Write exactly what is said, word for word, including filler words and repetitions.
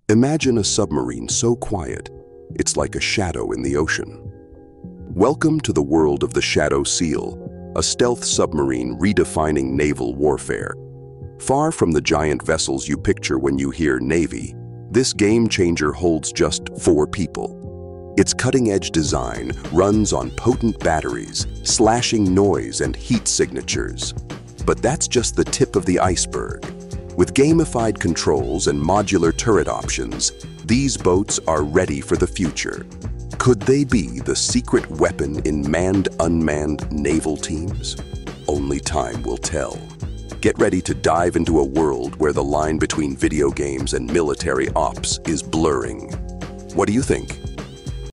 Imagine a submarine so quiet, it's like a shadow in the ocean. Welcome to the world of the Shadow Seal, a stealth submarine redefining naval warfare. Far from the giant vessels you picture when you hear Navy, this game changer holds just four people. Its cutting-edge design runs on potent batteries, slashing noise and heat signatures. But that's just the tip of the iceberg. With gamified controls and modular turret options, these boats are ready for the future. Could they be the secret weapon in manned-unmanned naval teams? Only time will tell. Get ready to dive into a world where the line between video games and military ops is blurring. What do you think?